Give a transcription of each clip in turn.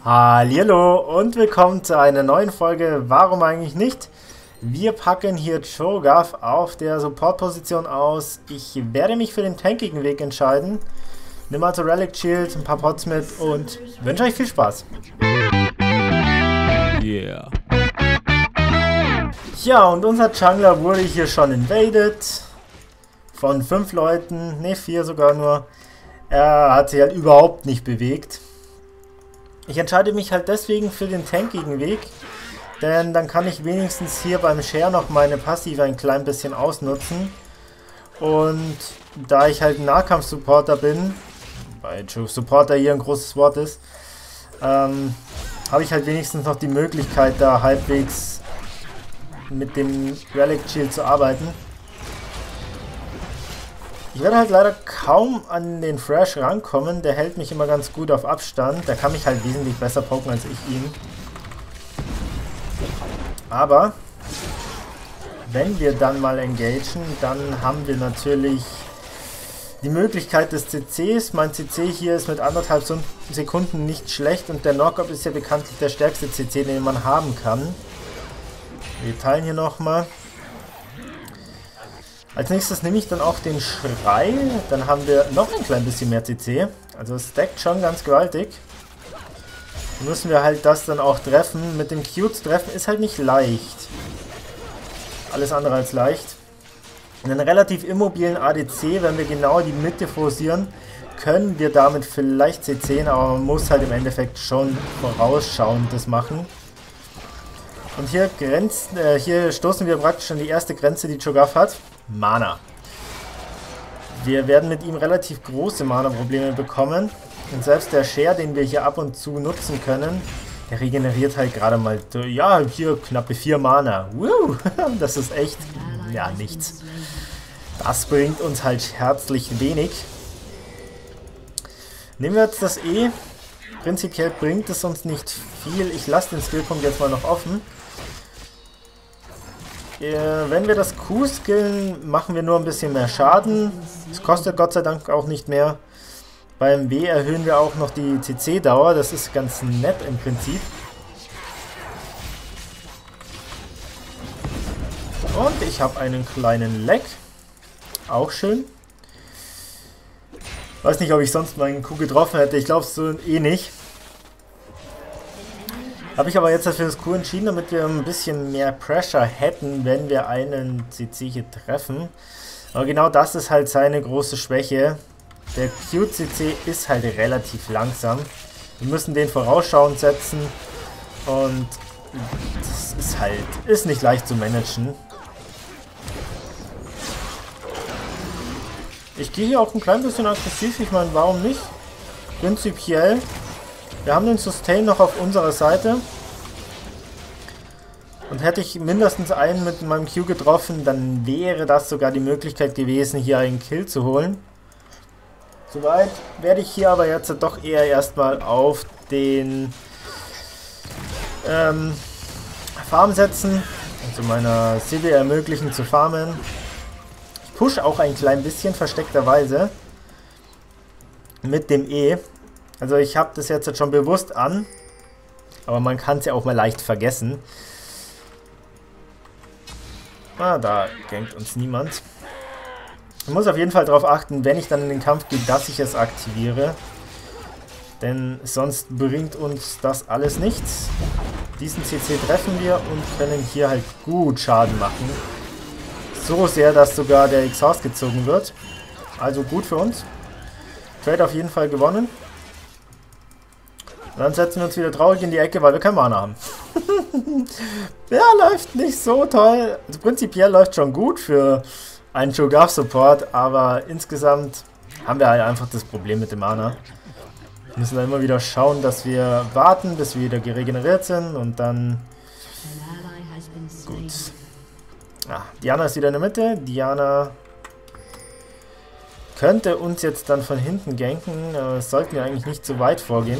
Hallihallo und willkommen zu einer neuen Folge Warum eigentlich nicht? Wir packen hier Cho'Gath auf der Support-Position aus. Ich werde mich für den tankigen Weg entscheiden. Nimm also Relic Shield, ein paar Pots mit und wünsche euch viel Spaß. Yeah. Ja, und unser Jungler wurde hier schon invaded. Von 5 Leuten, ne 4 sogar nur. Er hat sich halt überhaupt nicht bewegt. Ich entscheide mich halt deswegen für den tankigen Weg, denn dann kann ich wenigstens hier beim Share noch meine Passive ein klein bisschen ausnutzen. Und da ich halt ein Nahkampf-Supporter bin, weil Supporter hier ein großes Wort ist, habe ich halt wenigstens noch die Möglichkeit, da halbwegs mit dem Relic Shield zu arbeiten. Ich werde halt leider kaum an den Thresh rankommen, der hält mich immer ganz gut auf Abstand. Der kann mich halt wesentlich besser poken als ich ihn. Aber wenn wir dann mal engagen, dann haben wir natürlich die Möglichkeit des CCs. Mein CC hier ist mit 1,5 Sekunden nicht schlecht und der Knockup ist ja bekanntlich der stärkste CC, den man haben kann. Wir teilen hier nochmal. Als nächstes nehme ich dann auch den Schrei, dann haben wir noch ein klein bisschen mehr CC, also es stackt schon ganz gewaltig. Dann müssen wir halt das dann auch treffen, mit dem Q zu treffen ist halt nicht leicht. Alles andere als leicht. In einem relativ immobilen ADC, wenn wir genau die Mitte forcieren, können wir damit vielleicht CC'n, aber man muss halt im Endeffekt schon vorausschauend das machen. Und hier stoßen wir praktisch an die erste Grenze, die Cho'Gath hat. Mana. Wir werden mit ihm relativ große Mana-Probleme bekommen. Und selbst der Share, den wir hier ab und zu nutzen können, der regeneriert halt gerade mal, ja, hier knappe 4 Mana. Woo! Das ist echt, ja, nichts. Das bringt uns halt herzlich wenig. Nehmen wir jetzt das E. Prinzipiell bringt es uns nicht viel. Ich lasse den Skillpunkt jetzt mal noch offen. Wenn wir das Q skillen, machen wir nur ein bisschen mehr Schaden. Es kostet Gott sei Dank auch nicht mehr. Beim W erhöhen wir auch noch die CC-Dauer. Das ist ganz nett im Prinzip. Und ich habe einen kleinen Lag. Auch schön. Weiß nicht, ob ich sonst meinen Q getroffen hätte. Ich glaube es so eh nicht. Habe ich aber jetzt für das Q entschieden, damit wir ein bisschen mehr Pressure hätten, wenn wir einen CC hier treffen. Aber genau das ist halt seine große Schwäche. Der Q-CC ist halt relativ langsam. Wir müssen den vorausschauend setzen und das ist nicht leicht zu managen. Ich gehe hier auch ein klein bisschen aggressiv, ich meine, warum nicht? Prinzipiell. Wir haben den Sustain noch auf unserer Seite. Und hätte ich mindestens einen mit meinem Q getroffen, dann wäre das sogar die Möglichkeit gewesen, hier einen Kill zu holen. Soweit werde ich hier aber jetzt doch eher erstmal auf den Farm setzen. Also meiner Civi ermöglichen zu farmen. Ich push auch ein klein bisschen versteckterweise mit dem E. Also ich habe das jetzt schon bewusst an, aber man kann es ja auch mal leicht vergessen. Ah, da gankt uns niemand. Ich muss auf jeden Fall darauf achten, wenn ich dann in den Kampf gehe, dass ich es aktiviere. Denn sonst bringt uns das alles nichts. Diesen CC treffen wir und können hier halt gut Schaden machen. So sehr, dass sogar der Exhaust gezogen wird. Also gut für uns. Trade auf jeden Fall gewonnen. Und dann setzen wir uns wieder traurig in die Ecke, weil wir kein Mana haben. Ja, läuft nicht so toll. Also prinzipiell läuft schon gut für einen Cho'Gath-Support, aber insgesamt haben wir halt einfach das Problem mit dem Mana. Wir müssen dann immer wieder schauen, dass wir warten, bis wir wieder regeneriert sind und dann... Gut. Ah, Diana ist wieder in der Mitte. Diana könnte uns jetzt dann von hinten ganken, aber es sollten wir eigentlich nicht zu weit vorgehen.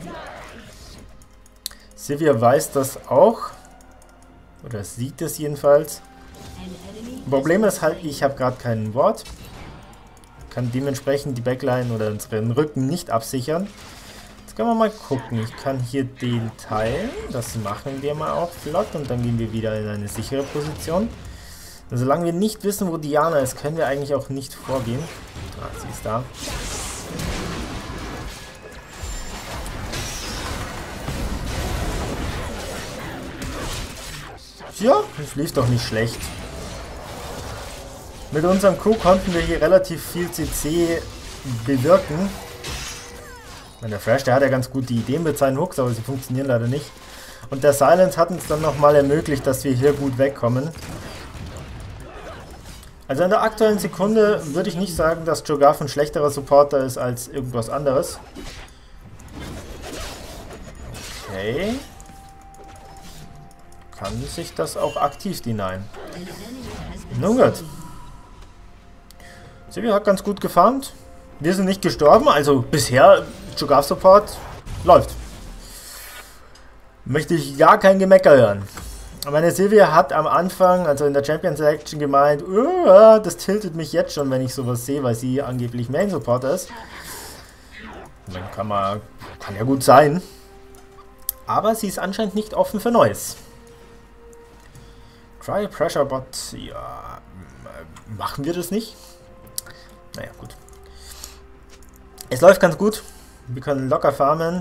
Sivir weiß das auch. Oder sieht es jedenfalls. Problem ist halt, ich habe gerade kein Wort. Kann dementsprechend die Backline oder unseren Rücken nicht absichern. Jetzt können wir mal gucken. Ich kann hier den teilen. Das machen wir mal auch flott. Und dann gehen wir wieder in eine sichere Position. Und solange wir nicht wissen, wo Diana ist, können wir eigentlich auch nicht vorgehen. Ah, sie ist da. Ja, das lief doch nicht schlecht. Mit unserem Q konnten wir hier relativ viel CC bewirken. Der Thrash, der hat ja ganz gut die Ideen mit seinen Hooks, aber sie funktionieren leider nicht. Und der Silence hat uns dann nochmal ermöglicht, dass wir hier gut wegkommen. Also in der aktuellen Sekunde würde ich nicht sagen, dass Cho'Gath ein schlechterer Supporter ist als irgendwas anderes. Okay. Kann sich das auch aktiv denyen. Nun gut. Sivir hat ganz gut gefarmt. Wir sind nicht gestorben, also bisher Cho'Gath Support läuft. Möchte ich gar kein Gemecker hören. Meine Sivir hat am Anfang, also in der Champion Selection gemeint, das tiltet mich jetzt schon, wenn ich sowas sehe, weil sie angeblich Main Supporter ist. Dann kann ja gut sein. Aber sie ist anscheinend nicht offen für Neues. Try Pressure Bot, ja, machen wir das nicht? Naja, gut. Es läuft ganz gut. Wir können locker farmen.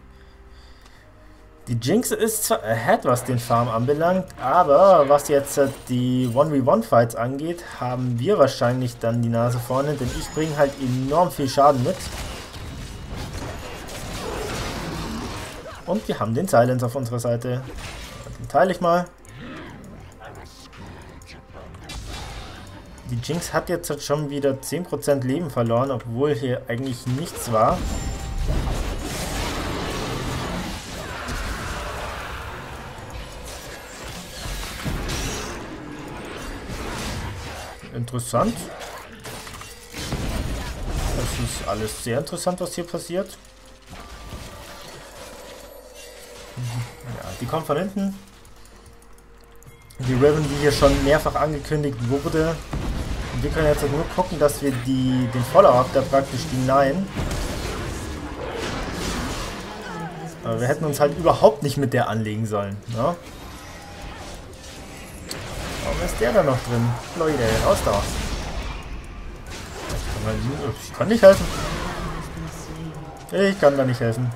Die Jinx ist zwar ahead, was den Farm anbelangt, aber was jetzt die 1v1-Fights angeht, haben wir wahrscheinlich dann die Nase vorne, denn ich bringe halt enorm viel Schaden mit. Und wir haben den Silence auf unserer Seite. Den teile ich mal. Die Jinx hat jetzt schon wieder 10% Leben verloren, obwohl hier eigentlich nichts war. Interessant. Das ist alles sehr interessant, was hier passiert. Ja, die kommt von hinten. Die Riven, die hier schon mehrfach angekündigt wurde. Und wir können jetzt nur gucken, dass wir den Follow-up da praktisch denyen. Aber wir hätten uns halt überhaupt nicht mit der anlegen sollen. Ne? Warum ist der da noch drin? Leute, raus da. Ich kann nicht helfen. Ich kann da nicht helfen.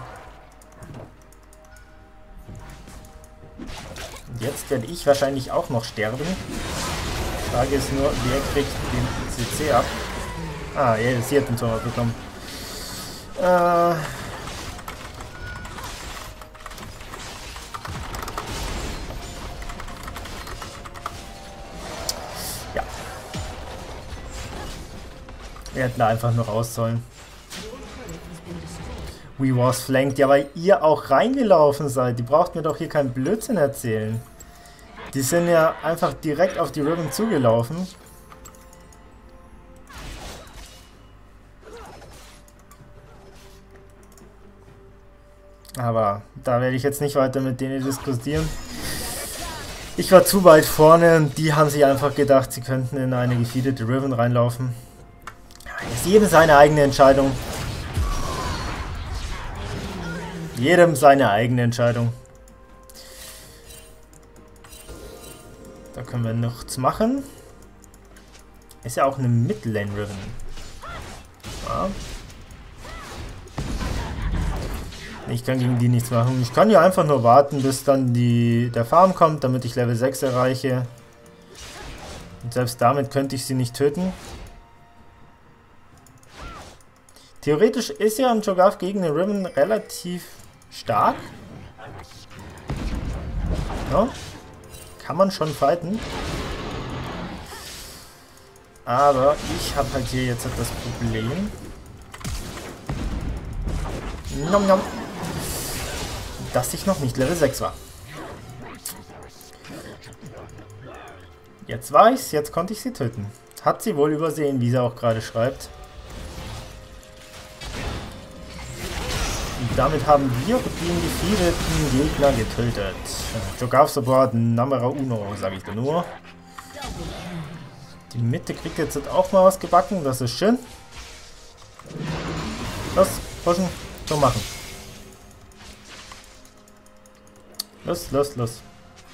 Und jetzt werde ich wahrscheinlich auch noch sterben. Die Frage ist nur, wer kriegt den CC ab? Ah, ja, sie hat den Zorn bekommen. Ja. Wir hätten da einfach nur raus sollen. We was flanked. Ja, weil ihr auch reingelaufen seid. Die braucht mir doch hier keinen Blödsinn erzählen. Die sind ja einfach direkt auf die Riven zugelaufen. Aber da werde ich jetzt nicht weiter mit denen diskutieren. Ich war zu weit vorne und die haben sich einfach gedacht, sie könnten in eine gefeedete Riven reinlaufen. Ist jedem seine eigene Entscheidung. Jedem seine eigene Entscheidung. Da können wir nichts machen. Ist ja auch eine Mid-Lane-Riven. Ja. Ich kann gegen die nichts machen. Ich kann ja einfach nur warten, bis dann der Farm kommt, damit ich Level 6 erreiche. Und selbst damit könnte ich sie nicht töten. Theoretisch ist ja ein Cho'Gath gegen den Riven relativ stark. Ja. Kann man schon fighten. Aber ich habe halt hier jetzt das Problem. Nom nom. Dass ich noch nicht Level 6 war. Jetzt war ich's, jetzt konnte ich sie töten. Hat sie wohl übersehen, wie sie auch gerade schreibt. Und damit haben wir den gefeedeten Gegner getötet. Cho'Gath Support Numero Uno, sage ich da nur. Die Mitte kriegt jetzt auch mal was gebacken, das ist schön. Los, pushen, so machen. Los, los, los.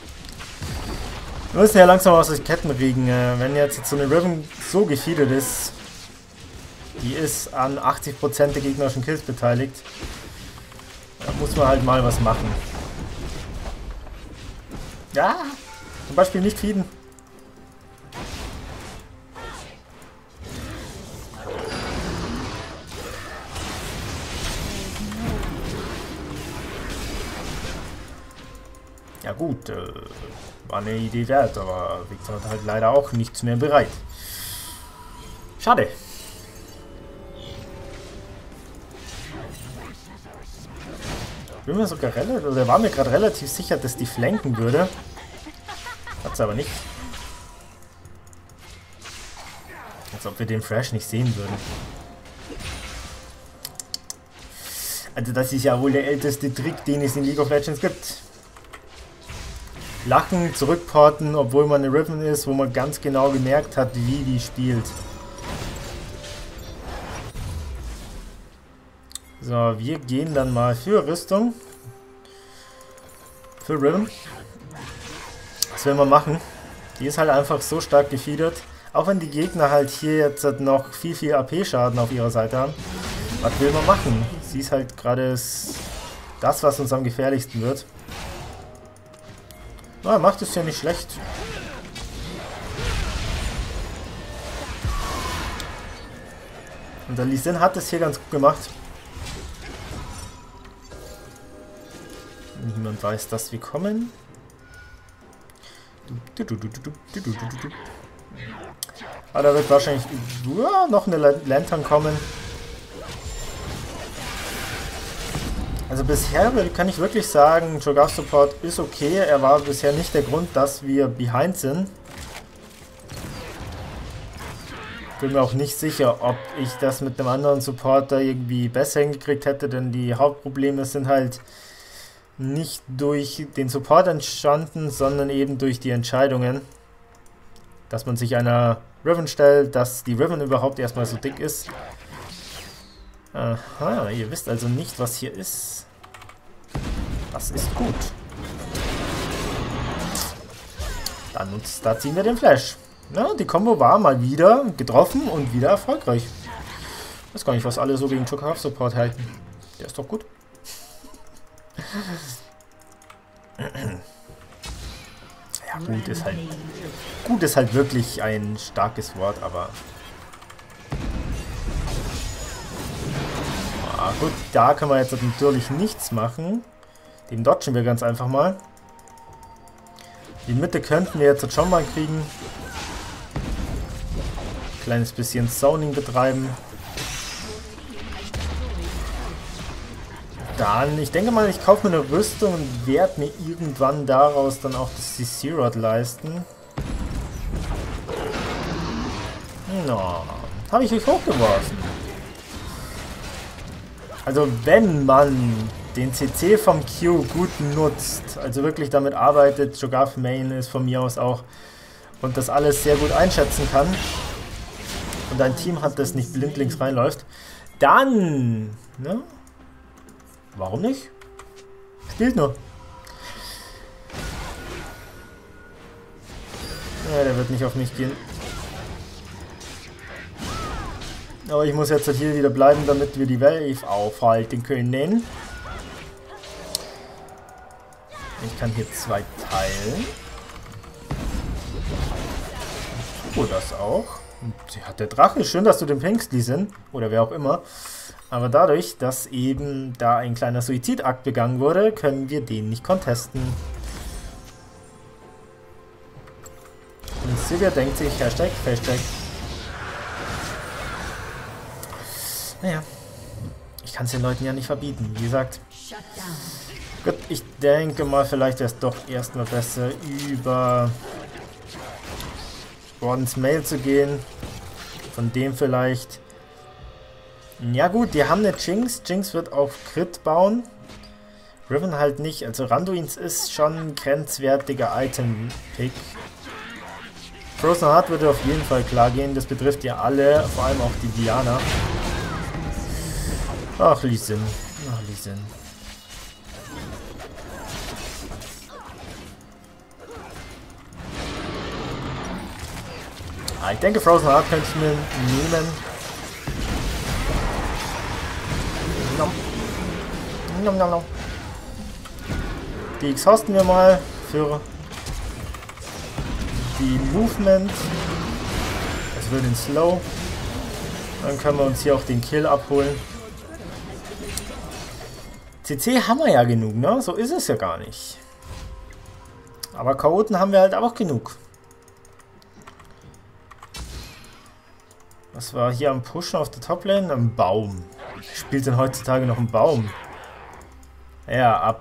Wir müssen ja langsam aus den Ketten regen. Wenn jetzt so eine Riven so gefeedet ist, die ist an 80% der gegnerischen Kills beteiligt, da muss man halt mal was machen. Ja, zum Beispiel nicht feeden. Ja gut, war eine Idee wert, aber Victor hat halt leider auch nichts mehr bereit. Schade. Ich bin mir sogar war mir gerade relativ sicher, dass die flanken würde. Hat's aber nicht. Als ob wir den Thrash nicht sehen würden. Also das ist ja wohl der älteste Trick, den es in League of Legends gibt. Lachen, zurückporten, obwohl man eine Riven ist, wo man ganz genau gemerkt hat, wie die spielt. So, wir gehen dann mal für Rüstung. Für Riven. Was will man machen? Die ist halt einfach so stark gefeedet. Auch wenn die Gegner halt hier jetzt noch viel AP-Schaden auf ihrer Seite haben. Was will man machen? Sie ist halt gerade das, was uns am gefährlichsten wird. Na, macht es ja nicht schlecht. Und der Lee Sin hat es hier ganz gut gemacht. Niemand weiß, dass wir kommen. Aber da wird wahrscheinlich noch eine Lantern kommen. Also bisher kann ich wirklich sagen, Cho'Gath Support ist okay. Er war bisher nicht der Grund, dass wir behind sind. Bin mir auch nicht sicher, ob ich das mit einem anderen Supporter irgendwie besser hingekriegt hätte, denn die Hauptprobleme sind halt nicht durch den Support entstanden, sondern eben durch die Entscheidungen. Dass man sich einer Riven stellt, dass die Riven überhaupt erstmal so dick ist. Aha, ihr wisst also nicht, was hier ist. Das ist gut. Da ziehen wir den Flash. Ja, die Combo war mal wieder getroffen und wieder erfolgreich. Ich weiß gar nicht, was alle so gegen Cho'Gath Support halten. Der ist doch gut. Ja, gut ist halt wirklich ein starkes Wort, aber gut, da können wir jetzt natürlich nichts machen. Den dodgen wir ganz einfach mal. Die Mitte könnten wir jetzt schon mal kriegen. Kleines bisschen Zoning betreiben. Dann, ich denke mal, ich kaufe mir eine Rüstung und werde mir irgendwann daraus dann auch das CC-Rod leisten. No, habe ich euch hochgeworfen. Also wenn man den CC vom Q gut nutzt, also wirklich damit arbeitet, Cho'Gath Main ist von mir aus auch, und das alles sehr gut einschätzen kann und ein Team hat, das nicht blindlings reinläuft, dann, ne? Warum nicht? Spielt nur. Ja, der wird nicht auf mich gehen. Aber ich muss jetzt hier wieder bleiben, damit wir die Wave aufhalten können. Ich kann hier 2 teilen. Oh, das auch. Und ja, der Drache, schön, dass du den pingst, Lee Sin. Oder wer auch immer. Aber dadurch, dass eben da ein kleiner Suizidakt begangen wurde, können wir den nicht contesten. Und Sylvia denkt sich, Hashtag. Naja, ich kann es den Leuten ja nicht verbieten, wie gesagt. Gut, ich denke mal, vielleicht wäre es doch erstmal besser, über Wardens Mail zu gehen. Von dem vielleicht. Ja gut, die haben eine Jinx. Jinx wird auf Crit bauen. Riven halt nicht. Also Randuins ist schon ein grenzwertiger Item-Pick. Frozen Heart würde auf jeden Fall klar gehen. Das betrifft ja alle, vor allem auch die Diana. Ach, Lee Sin. Ja, ich denke, Frozen Heart könnte ich mir nehmen. Nom. Nom, nom, nom. Die exhausten wir mal für die Movement. Also für den Slow. Dann können wir uns hier auch den Kill abholen. CC haben wir ja genug, ne? So ist es ja gar nicht. Aber Chaoten haben wir halt auch genug. Was war hier am Pushen auf der Toplane? Ein Baum. Spielt denn heutzutage noch ein Baum? Ja, ab.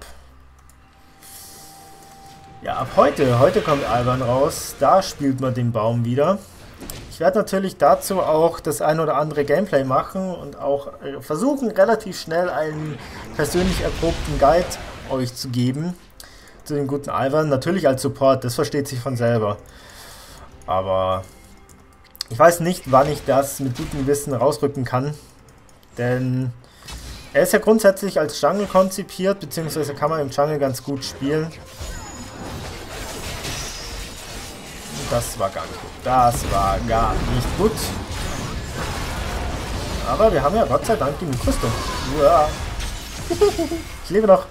Ja, ab heute. Heute kommt Alban raus. Da spielt man den Baum wieder. Ich werde natürlich dazu auch das ein oder andere Gameplay machen und auch versuchen, relativ schnell einen persönlich erprobten Guide euch zu geben. Zu dem guten Alban. Natürlich als Support, das versteht sich von selber. Aber ich weiß nicht, wann ich das mit gutem Wissen rausrücken kann. Denn er ist ja grundsätzlich als Jungle konzipiert, beziehungsweise kann man im Jungle ganz gut spielen. Das war gar nicht gut. Das war gar nicht gut. Aber wir haben ja Gott sei Dank genug Rüstung. Uah. Ich lebe noch.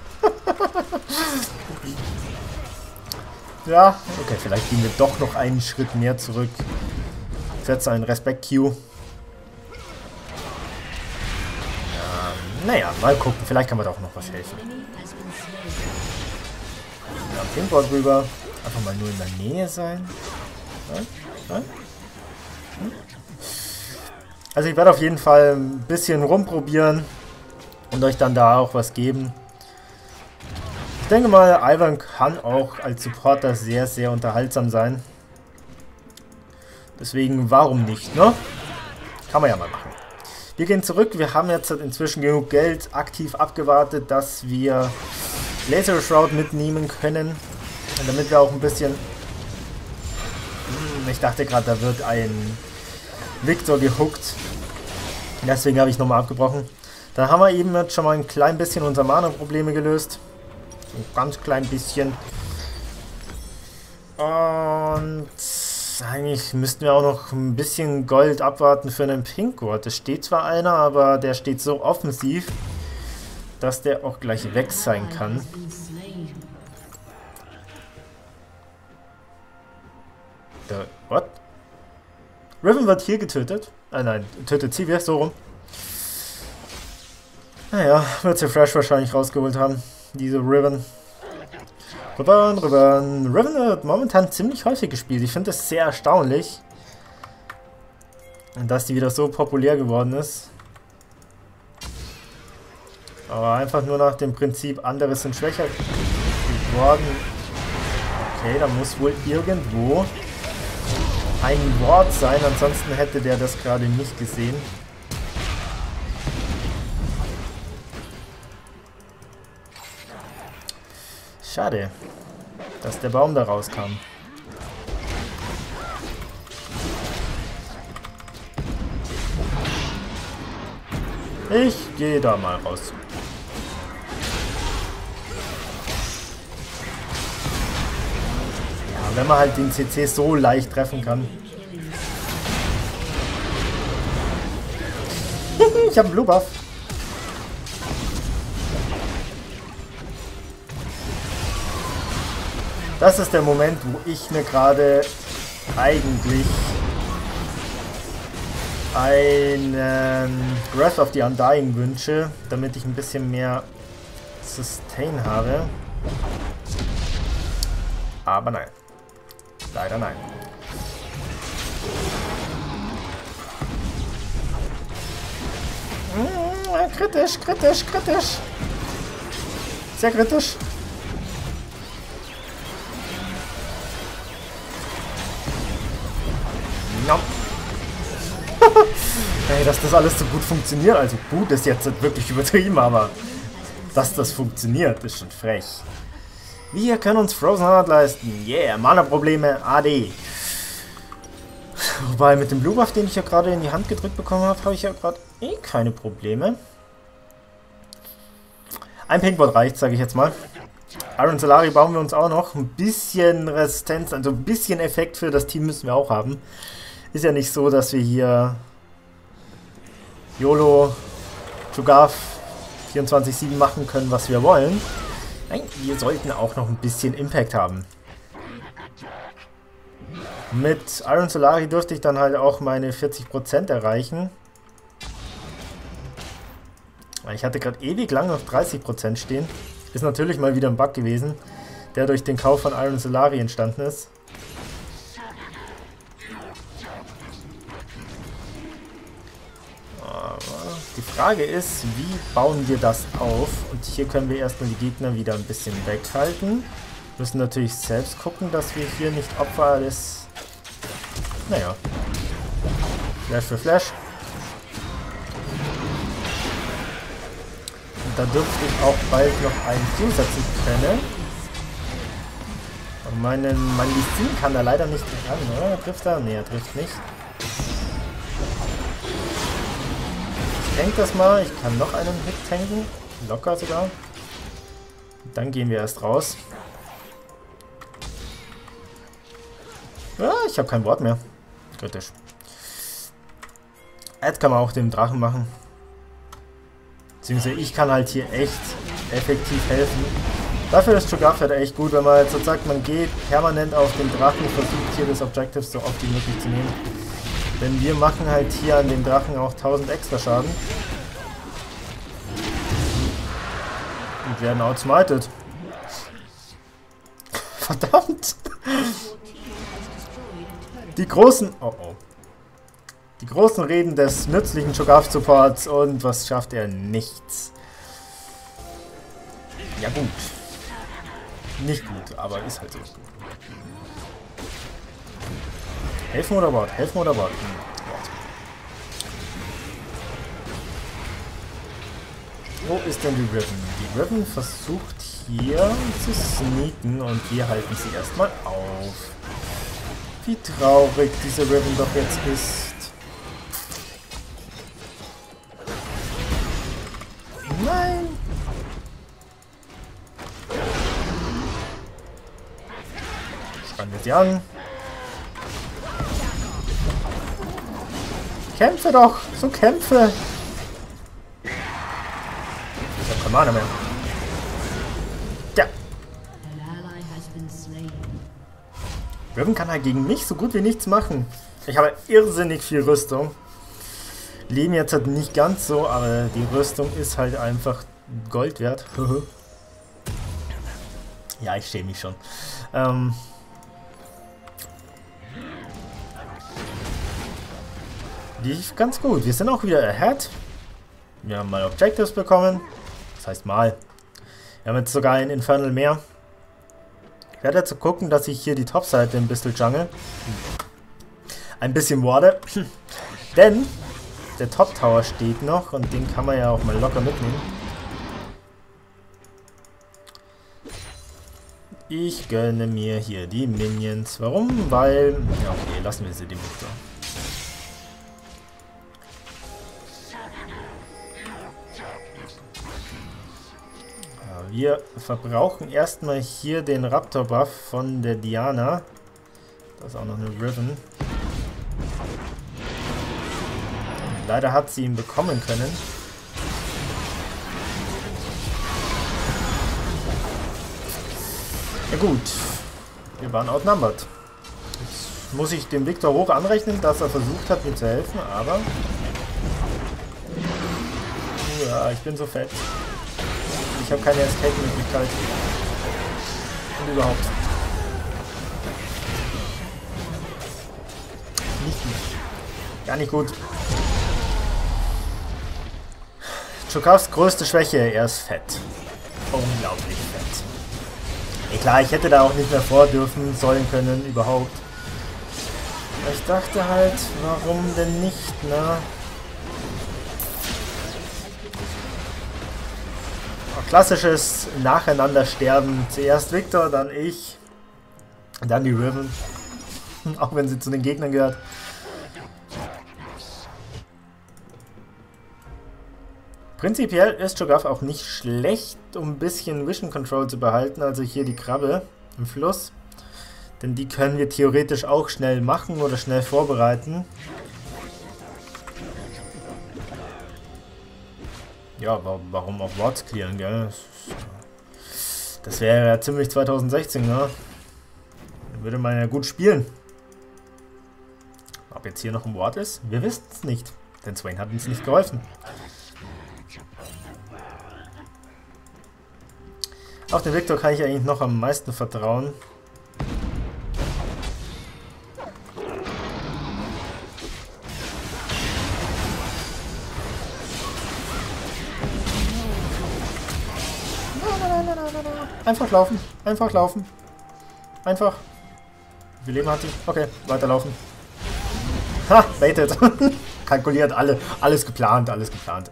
Ja, okay, vielleicht gehen wir doch noch einen Schritt mehr zurück. Ich setze einen Respekt-Q. Naja, mal gucken. Vielleicht kann man da auch noch was helfen. Ja, Pinboard rüber. Einfach mal nur in der Nähe sein. Ja? Also ich werde auf jeden Fall ein bisschen rumprobieren und euch dann da auch was geben. Ich denke mal, Ivern kann auch als Supporter sehr, sehr unterhaltsam sein. Deswegen, warum nicht, ne? Kann man ja mal machen. Wir gehen zurück. Wir haben jetzt inzwischen genug Geld aktiv abgewartet, dass wir Laser Shroud mitnehmen können. Und damit wir auch ein bisschen... Ich dachte gerade, da wird ein Victor gehuckt. Deswegen habe ich nochmal abgebrochen. Dann haben wir eben jetzt schon mal ein klein bisschen unsere Mana-Probleme gelöst. Ein ganz klein bisschen. Und eigentlich müssten wir auch noch ein bisschen Gold abwarten für einen Pinkgurt. Es steht zwar einer, aber der steht so offensiv, dass der auch gleich weg sein kann. What? Riven wird hier getötet. Nein, tötet Sivir, so rum. Naja, wird sie Fresh wahrscheinlich rausgeholt haben. Diese Riven. Riven wird momentan ziemlich häufig gespielt. Ich finde das sehr erstaunlich, dass die wieder so populär geworden ist. Aber einfach nur nach dem Prinzip, andere sind schwächer geworden. Okay, da muss wohl irgendwo ein Wort sein, ansonsten hätte der das gerade nicht gesehen. Schade, dass der Baum da rauskam. Ich gehe da mal raus. Ja, wenn man halt den CC so leicht treffen kann. Ich habe einen Blue Buff. Das ist der Moment, wo ich mir gerade eigentlich einen Wrath of the Undying wünsche, damit ich ein bisschen mehr Sustain habe. Aber nein. Leider nein. Kritisch, kritisch, kritisch. Sehr kritisch. No. Hey, dass das alles so gut funktioniert. Also gut ist jetzt wirklich übertrieben, aber dass das funktioniert, ist schon frech. Wir können uns Frozen Heart leisten. Yeah, Mana-Probleme, AD. Wobei mit dem Blue Buff, den ich ja gerade in die Hand gedrückt bekommen habe, habe ich ja gerade eh keine Probleme. Ein Pinkboard reicht, sage ich jetzt mal. Iron Solari bauen wir uns auch noch. Ein bisschen Resistenz, also ein bisschen Effekt für das Team müssen wir auch haben. Ist ja nicht so, dass wir hier YOLO, Cho'Gath 24/7 machen können, was wir wollen. Nein, wir sollten auch noch ein bisschen Impact haben. Mit Iron Solari durfte ich dann halt auch meine 40% erreichen. Ich hatte gerade ewig lang auf 30% stehen. Ist natürlich mal wieder ein Bug gewesen, der durch den Kauf von Iron Solari entstanden ist. Aber die Frage ist, wie bauen wir das auf? Und hier können wir erstmal die Gegner wieder ein bisschen weghalten. Müssen natürlich selbst gucken, dass wir hier nicht Opfer des... Naja. Flash für Flash. Und da dürfte ich auch bald noch einen Q setzen können. Aber mein Lee Sin kann da leider nicht ran, oder? Trifft er? Ne, er trifft nicht. Ich tank das mal. Ich kann noch einen Hit tanken. Locker sogar. Und dann gehen wir erst raus. Ja, ich habe kein Wort mehr. Kritisch. Add kann man auch dem Drachen machen. Beziehungsweise ich kann halt hier echt effektiv helfen. Dafür ist Cho'Gath halt echt gut, wenn man jetzt so sagt, man geht permanent auf den Drachen, versucht hier das Objective so oft wie möglich zu nehmen. Denn wir machen halt hier an dem Drachen auch 1000 extra Schaden. Und werden outsmited. Verdammt! Die großen... Oh oh. Die großen Reden des nützlichen Cho'Gath-Supports und was schafft er? Nichts. Ja gut. Nicht gut, aber ist halt so. Helfen oder Wort? Helfen oder Wort? Wo ist denn die Riven? Die Riven versucht hier zu sneaken und wir halten sie erstmal auf. Wie traurig diese Riven doch jetzt ist. Nein! Schreien wir sie an. Kämpfe doch! So kämpfe! Ich hab keine Mana mehr. Ja. Riven kann halt gegen mich so gut wie nichts machen. Ich habe irrsinnig viel Rüstung. Leben jetzt halt nicht ganz so, aber die Rüstung ist halt einfach Gold wert. Ja, ich schäme mich schon. Lief ganz gut. Wir sind auch wieder ahead. Wir haben mal Objectives bekommen. Das heißt mal. Wir haben jetzt sogar ein Infernal mehr. Ich werde jetzt gucken, dass ich hier die Topseite ein bisschen jungle. Ein bisschen warte. Denn der Top Tower steht noch und den kann man ja auch mal locker mitnehmen. Ich gönne mir hier die Minions. Warum? Weil... Ja, okay, lassen wir sie dem Victor. Ja, wir verbrauchen erstmal hier den Raptor-Buff von der Diana. Da ist auch noch eine Riven. Leider hat sie ihn bekommen können. Ja gut, wir waren outnumbered. Jetzt muss ich dem Victor hoch anrechnen, dass er versucht hat, mir zu helfen, aber... Ja, ich bin so fett. Ich habe keine Escape-Möglichkeit. Und überhaupt. Nicht gut. Gar nicht gut. Cho'Gaths größte Schwäche, er ist fett. Unglaublich fett. Ja, klar, ich hätte da auch nicht mehr vor dürfen, sollen können, überhaupt. Aber ich dachte halt, warum denn nicht, ne? Klassisches Nacheinander sterben. Zuerst Victor, dann ich. Dann die Riven. Auch wenn sie zu den Gegnern gehört. Prinzipiell ist Cho'Gath auch nicht schlecht, um ein bisschen Vision Control zu behalten. Also hier die Krabbe im Fluss. Denn die können wir theoretisch auch schnell machen oder schnell vorbereiten. Ja, warum auch Wards clearen, gell? Das wäre ja ziemlich 2016, ne? Dann würde man ja gut spielen. Ob jetzt hier noch ein Ward ist? Wir wissen es nicht. Denn Swain hat uns nicht geholfen. Auf den Victor kann ich eigentlich noch am meisten vertrauen. Einfach laufen. Einfach laufen. Einfach. Wie viel Leben hat sie? Okay, weiterlaufen. Ha, baited. Kalkuliert alle. Alles geplant, alles geplant.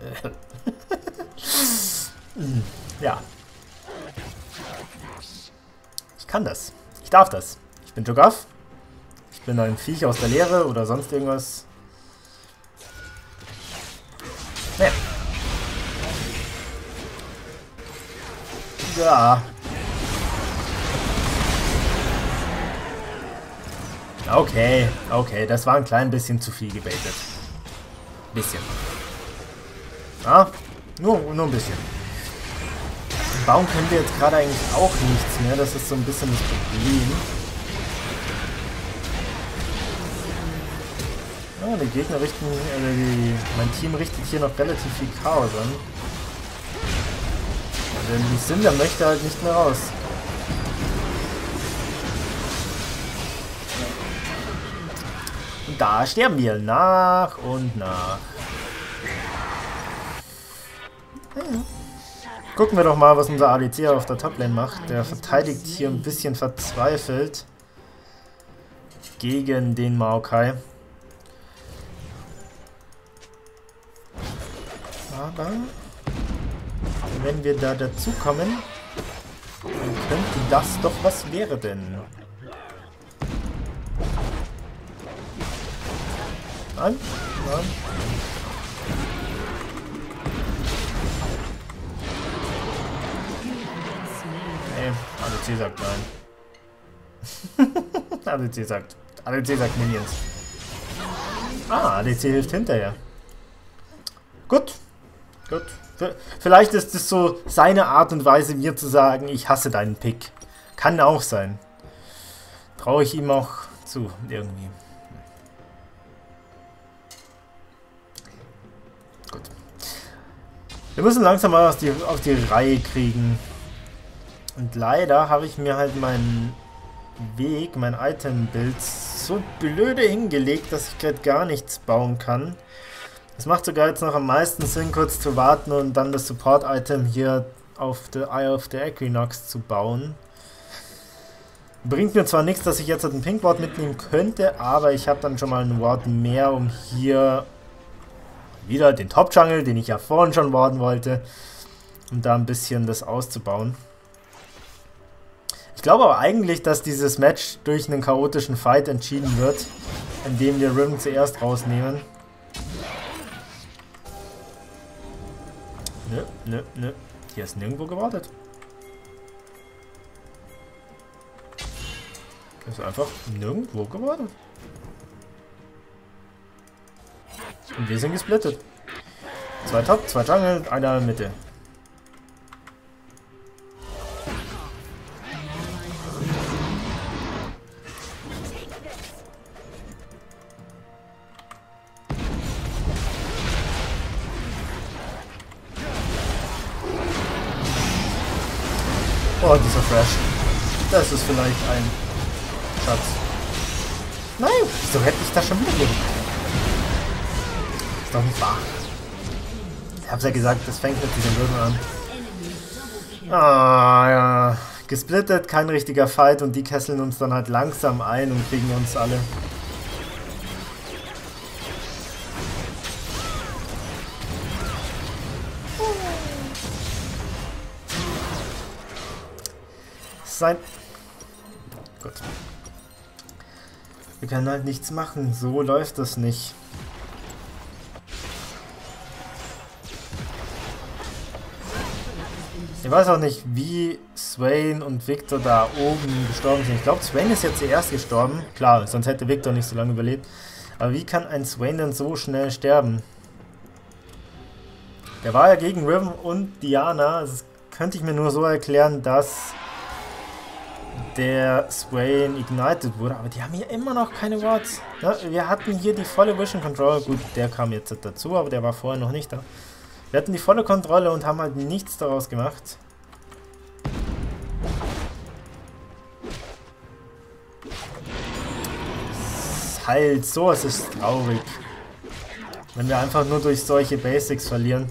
Ja. Ich kann das. Ich darf das. Ich bin Cho'Gath. Ich bin ein Viech aus der Leere oder sonst irgendwas. Naja. Ja. Okay, okay, das war ein klein bisschen zu viel gebaitet. Bisschen. Ja, nur ein bisschen. Bauen können wir jetzt gerade eigentlich auch nichts mehr, das ist so ein bisschen das Problem. Ja, die Gegner richten, mein Team richtet hier noch relativ viel Chaos an. Denn die Synder möchte halt nicht mehr raus. Und da sterben wir nach und nach. Ja. Gucken wir doch mal, was unser ADC auf der Toplane macht. Der verteidigt hier ein bisschen verzweifelt gegen den Maokai. Aber wenn wir da dazu kommen, dann könnte das doch was werden. Nein? Nein? Nee, ADC sagt nein. ADC sagt Minions. Ah, ADC hilft hinterher. Gut. Gut. Vielleicht ist es so seine Art und Weise, mir zu sagen, ich hasse deinen Pick. Kann auch sein. Traue ich ihm auch zu, irgendwie. Gut. Wir müssen langsam mal auf die Reihe kriegen. Und leider habe ich mir halt meinen Weg, mein Item-Bild so blöde hingelegt, dass ich gerade gar nichts bauen kann. Es macht sogar jetzt noch am meisten Sinn, kurz zu warten und dann das Support-Item hier auf der Eye of the Equinox zu bauen. Bringt mir zwar nichts, dass ich jetzt ein Pink Ward mitnehmen könnte, aber ich habe dann schon mal einen Ward mehr, um hier wieder den Top-Jungle, den ich ja vorhin schon warden wollte, um da ein bisschen das auszubauen. Ich glaube aber eigentlich, dass dieses Match durch einen chaotischen Fight entschieden wird, indem wir Riven zuerst rausnehmen. Nö. Hier ist nirgendwo gewartet. Hier ist einfach nirgendwo gewartet. Und wir sind gesplittet. 2 Top, 2 Jungle, einer in der Mitte. Oh, dieser Fresh. Das ist vielleicht ein Schatz. Nein, wieso hätte ich das schon wieder gemacht? Ist doch nicht wahr. Ich hab's ja gesagt, das fängt mit diesem Würfel an. Ah, ja. Gesplittet, kein richtiger Fight und die kesseln uns dann halt langsam ein und kriegen uns alle. Sein. Gut. Wir können halt nichts machen. So läuft das nicht. Ich weiß auch nicht, wie Swain und Victor da oben gestorben sind. Ich glaube, Swain ist jetzt zuerst gestorben. Klar, sonst hätte Victor nicht so lange überlebt. Aber wie kann ein Swain denn so schnell sterben? Der war ja gegen Riven und Diana. Das könnte ich mir nur so erklären, dass der Swain ignited wurde. Aber die haben hier immer noch keine Wards. Ja, wir hatten hier die volle Vision Control. Gut, der kam jetzt dazu, aber der war vorher noch nicht da. Wir hatten die volle Kontrolle und haben halt nichts daraus gemacht. Halt, sowas ist traurig. Wenn wir einfach nur durch solche Basics verlieren.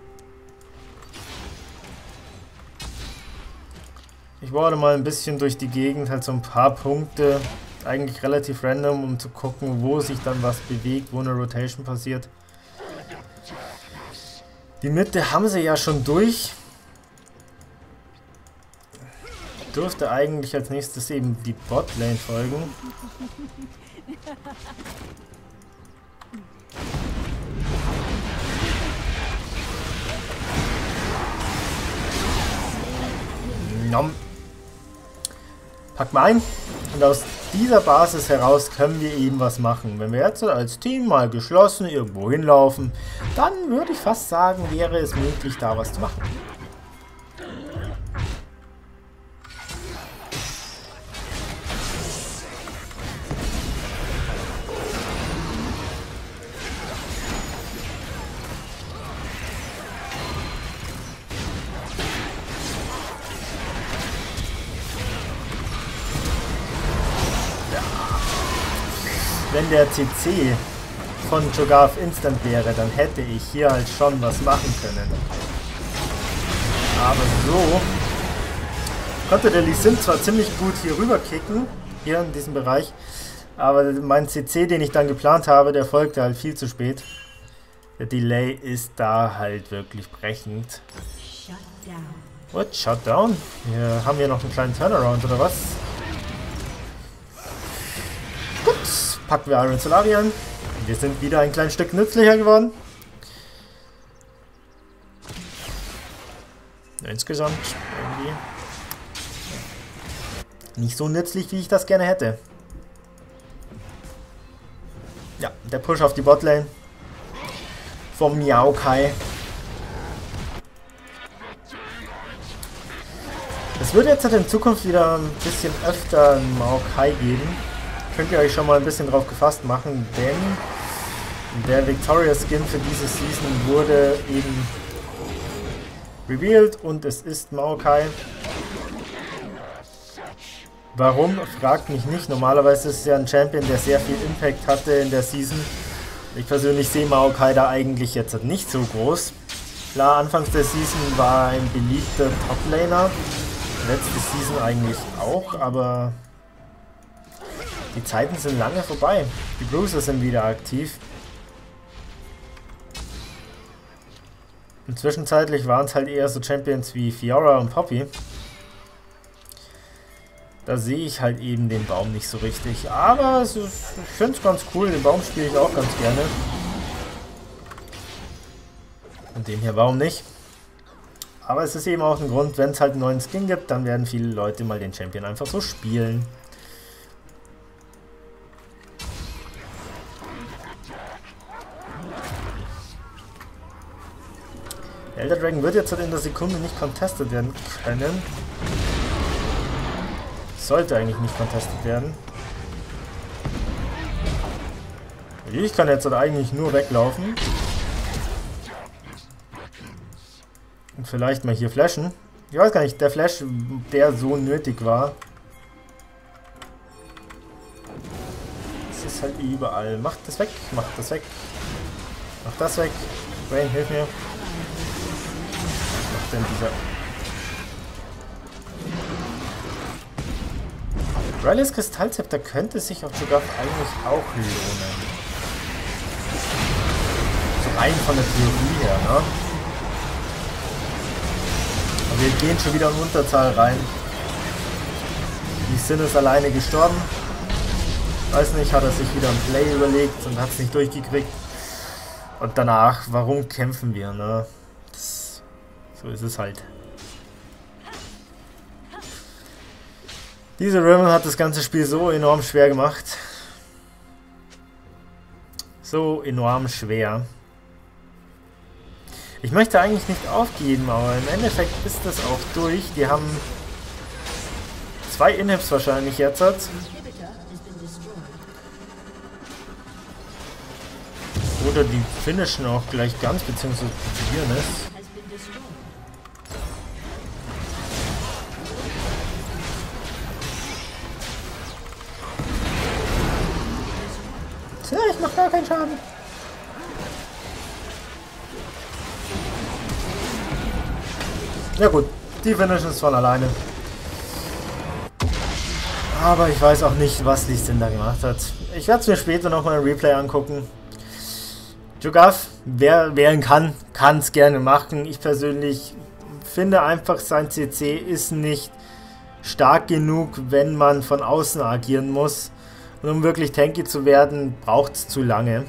Ich wollte mal ein bisschen durch die Gegend, halt so ein paar Punkte. Eigentlich relativ random, um zu gucken, wo sich dann was bewegt, wo eine Rotation passiert. Die Mitte haben sie ja schon durch. Dürfte eigentlich als nächstes eben die Botlane folgen. Nom. Pack mal ein. Und aus dieser Basis heraus können wir eben was machen. Wenn wir jetzt als Team mal geschlossen irgendwo hinlaufen, dann würde ich fast sagen, wäre es möglich, da was zu machen. Wenn der CC von Cho'Gath instant wäre, dann hätte ich hier halt schon was machen können. Aber so konnte der Lee Sin zwar ziemlich gut hier rüber kicken, hier in diesem Bereich, aber mein CC, den ich dann geplant habe, der folgte halt viel zu spät. Der Delay ist da halt wirklich brechend. What? Shutdown? Wir haben hier noch einen kleinen Turnaround, oder was? Gut, packen wir Iron Solarian. Wir sind wieder ein kleines Stück nützlicher geworden. Insgesamt irgendwie nicht so nützlich, wie ich das gerne hätte. Ja, der Push auf die Botlane vom Maokai. Es wird jetzt in Zukunft wieder ein bisschen öfter ein Maokai geben. Könnt ihr euch schon mal ein bisschen drauf gefasst machen, denn der Victoria Skin für diese Season wurde eben revealed und es ist Maokai. Warum? Fragt mich nicht. Normalerweise ist es ja ein Champion, der sehr viel Impact hatte in der Season. Ich persönlich sehe Maokai da eigentlich jetzt nicht so groß. Klar, anfangs der Season war ein beliebter Top-Laner. Letzte Season eigentlich auch, aber die Zeiten sind lange vorbei. Die Bruiser sind wieder aktiv. Und zwischenzeitlich waren es halt eher so Champions wie Fiora und Poppy. Da sehe ich halt eben den Baum nicht so richtig. Aber es ist, ich finde es ganz cool. Den Baum spiele ich auch ganz gerne. Und den hier, warum nicht? Aber es ist eben auch ein Grund, wenn es halt einen neuen Skin gibt, dann werden viele Leute mal den Champion einfach so spielen. Der Elder Dragon wird jetzt halt in der Sekunde nicht contestet werden können. Sollte eigentlich nicht contestet werden. Ich kann jetzt halt eigentlich nur weglaufen. Und vielleicht mal hier flashen. Ich weiß gar nicht, der Flash, der so nötig war. Es ist halt überall. Macht das weg, macht das weg. Macht das weg. Rain, hilf mir. Was macht denn dieser... Rylai's Kristallzepter könnte sich auf Cho'Gath eigentlich auch lohnen. So rein von der Theorie her, ne? Aber wir gehen schon wieder in Unterzahl rein. Lee Sin ist alleine gestorben. Weiß nicht, hat er sich wieder ein Play überlegt und hat es nicht durchgekriegt. Und danach, warum kämpfen wir, ne? So ist es halt. Diese Riven hat das ganze Spiel so enorm schwer gemacht. So enorm schwer. Ich möchte eigentlich nicht aufgeben, aber im Endeffekt ist das auch durch. Die haben 2 Inhibs wahrscheinlich jetzt. Oder die finishen auch gleich ganz, beziehungsweise probieren es. Tja, ich mach gar keinen Schaden. Ja gut, die finishen es von alleine. Aber ich weiß auch nicht, was Lee Sin da gemacht hat. Ich werde es mir später nochmal im Replay angucken. Cho'Gath, wer ihn kann es gerne machen. Ich persönlich finde einfach, sein CC ist nicht stark genug, wenn man von außen agieren muss. Und um wirklich tanky zu werden, braucht es zu lange.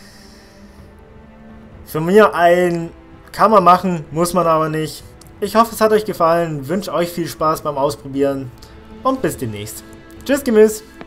Für mich kann man machen, muss man aber nicht. Ich hoffe, es hat euch gefallen, wünsche euch viel Spaß beim Ausprobieren und bis demnächst. Tschüss, Gemüse!